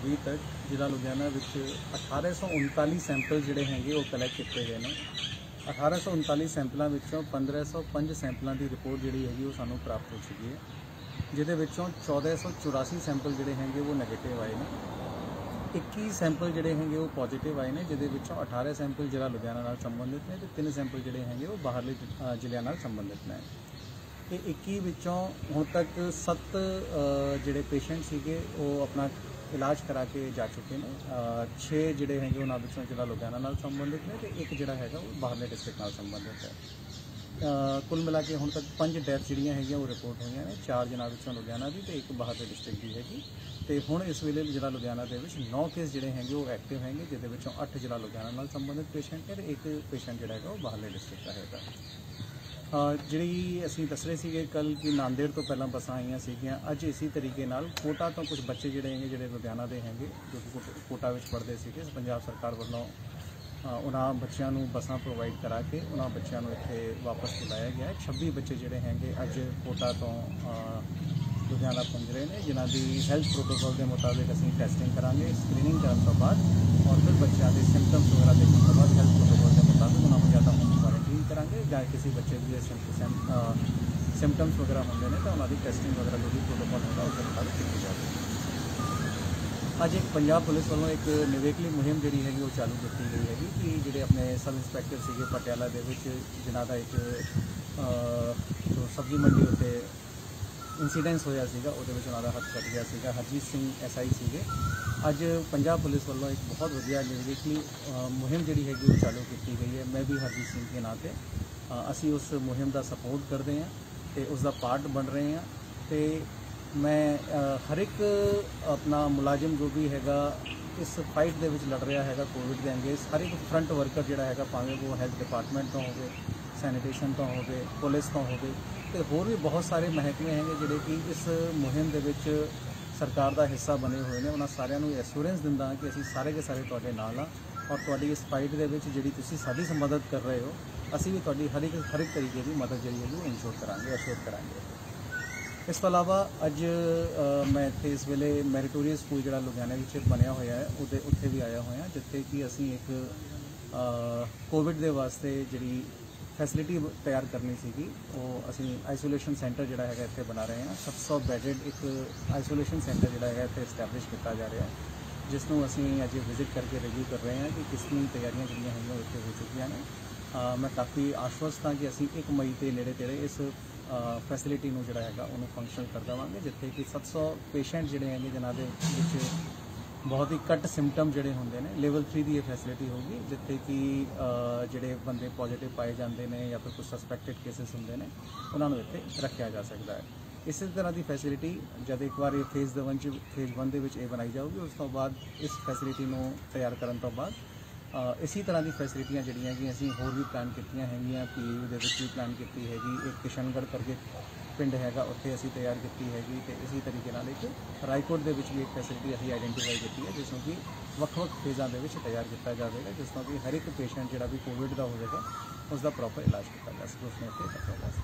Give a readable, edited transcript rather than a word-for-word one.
अभी तक जिला लुधियाना विच 1839 सैंपल जिहड़े हैंगे वो कलैक्ट किए गए हैं। 1839 सैंपलों विचों 1505 सैंपलों की रिपोर्ट जिहड़ी हैगी वो सानू प्राप्त हो चुकी है, जिहदे विचों 1484 सैंपल जिहड़े हैंगे वो नैगेटिव आए हैं। 21 सैंपल जिहड़े हैंगे वो पॉजिटिव आए हैं, जिहदे विचों 18 सैंपल जिला लुधियाना नाल संबंधित ने ते 3 सैंपल जिहड़े हैंगे वो बाहरले जिलिਆਂ नाल संबंधित ने। ये 21 विचों हुण तक 7 जिहड़े पेशेंट सीगे वो अपना इलाज करा के जा चुके हैं। 6 जिहड़े हैंगे उन्हां विचों जिला लुधियाना नाल संबंधित ने ते एक जिहड़ा हैगा वो बाहरले डिस्ट्रिक्ट नाल संबंधित है। कुल मिला के हुण तक 5 डैथ जिहड़ियां हैगियां वो रिपोर्ट होईयां ने, 4 जिन्हां विचों लुधियाना दी ते एक बाहरले डिस्ट्रिक्ट दी हैगी। तो हुण इस वेले जिला लुधियाना दे विच 9 केस जिहड़े हैंगे वो एक्टिव हैंगे, जिहदे विचों 8 जिला लुधियाना नाल संबंधित पेशेंट है ते एक पेशेंट जिहड़ा हैगा वो बाहरले डिस्ट्रिक्ट दा हैगा। जिहड़ी असीं दस रहे सीगे कल कि नांदेड़ तो पहलां बसां आईयां सीगियां, अज इसी तरीके नाल कोटा तो कुछ बच्चे जिहड़े हैंगे जिहड़े लुधियाना दे हैंगे जो कि कोटा विच पढ़दे सीगे, पंजाब सरकार वल्लों उन्हां बच्चों नूं बसां प्रोवाइड करा के उन्हां बच्चों नूं इत्थे वापस बुलाया गया है। 26 बच्चे जिहड़े हैंगे अज कोटा तो लुधियाना पहुंच रहे हैं, जिन्हां दी हैल्थ प्रोटोकॉल के मुताबिक असीं टैसटिंग करांगे, स्क्रीनिंग करन तो बाद और फिर बच्चों के सिम्पटम्स वगैरह देखने तो बाद हैल्थ प्रोटोकॉल के मुताबिक उन्होंने या तो होम क्वारंटीन करांगे या किसी बच्चे की सिम्पटम्स वगैरह होंगे ने तो उन्होंने टैसटिंग वगैरह जो भी प्रोटोकॉल होगा उसके मुताबिक की जाएगी। अज एक पंजाब पुलिस वालों एक निवेकली मुहिम जी हैगी वो चालू की गई हैगी कि जोड़े अपने सब इंस्पैक्टर सीगे पटियाला दे विच जिन्हां दा एक जो सब्जी मंडी उत्ते इंसीडेंस होया सीगा उहदे विच उन्हां दा हत्थ कट गया सीगा। हरजीत सिंह SI सीगे। अज पंजाब पुलिस वालों एक बहुत वधिया निवेकली मुहिम जी हैगी वो चालू की गई है। मैं भी हरजीत सिंह के नाते असी उस मुहिम का सपोर्ट करते हैं तो उसका पार्ट बन रहे हैं। तो मैं हर एक अपना मुलाजिम जो भी हैगा इस फाइट दे विच लड़ रहा हैगा कोविड के अंगेंस्ट, हर एक फ्रंट वर्कर जिहड़ा हैगा भावें वो हेल्थ डिपार्टमेंट तो होवे, सैनिटेशन तो होवे, पुलिस तो होवे ते होर भी बहुत सारे महकमे हैं जिहड़े कि इस मुहिम दे विच सरकार का हिस्सा बने हुए हैं। उन्होंने सारिਆਂ ਨੂੰ एश्योरेंस दिंदा कि असीं सारे के सारे तुहाडे नाल आ और तुहाडी इस फाइट दे विच जिहड़ी तुसीं साडी मदद कर रहे हो असीं भी तुहाडी हर एक तरीके की मदद जिहड़ी है वो इंश्योर करांगे। इस तो अलावा अज मैं इत्थे इस वेले मैरिटोरियस स्कूल जिहड़ा लुधियाना विच बनया होया है उत्थे भी आया होया जिथे कि असीं एक कोविड के वास्ते जिहड़ी फैसिलिटी तैयार करनी सीगी वो असीं आइसोलेशन सेंटर जिहड़ा हैगा इत्थे बना रहे हैं। 700 बैडेड एक आइसोलेशन सेंटर जिहड़ा है इत्थे इस्टैबलिश किया जा रहा है, जिसनों असीं अज विजिट करके रिव्यू कर रहे हैं कि किसकी तैयारियां जिहड़ियां हैगियां इत्थे हो चुकियां ने। मैं काफ़ी आश्वस्त हाँ कि असीं 1 मई के नेड़े तेड़े इस फैसिलिटी नूं जिहड़ा हैगा उहनूं फंक्शनल कर देवांगे, जिथे कि 700 पेशेंट जिहड़े हैगे जिन्हां दे विच बहुत ही घट सिम्पटम जिहड़े हुंदे ने लेवल 3 की यह फैसिलिटी होगी, जिथे कि जिहड़े बंदे पॉजिटिव पाए जाते हैं या फिर कुछ सस्पैक्टेड केसिस हुंदे ने उन्हां नूं इत्थे रखिया जा सकता है। इस तरह की फैसिलिटी जब एक बार ये फेज़ 1 दे विच ये बनाई जाऊगी, उस तो बाद इस फैसिलिटी नूं तैयार करन तो बाद इसी तरह की फैसिलिटियां जिहड़ियां कि असीं होर भी प्लान कीतियां हैगियां। PAU दे विच भी प्लान की हैगी, एक किशनगढ़ करके पिंड हैगा उत्थे असीं तैयार की हैगी, तो इसी तरीके नाल एक रायकोट दे विच भी एक फैसिलिटी असीं आइडेंटिफाई की है जिसनों कि वक्-वक् फेज़ां दे विच तैयार किया जाएगा, जिसनों कि हर एक पेशेंट जिहड़ा भी कोविड का हो जाएगा उसका प्रॉपर इलाज किया जा सके, उसमें इत्थे रखा जा सके।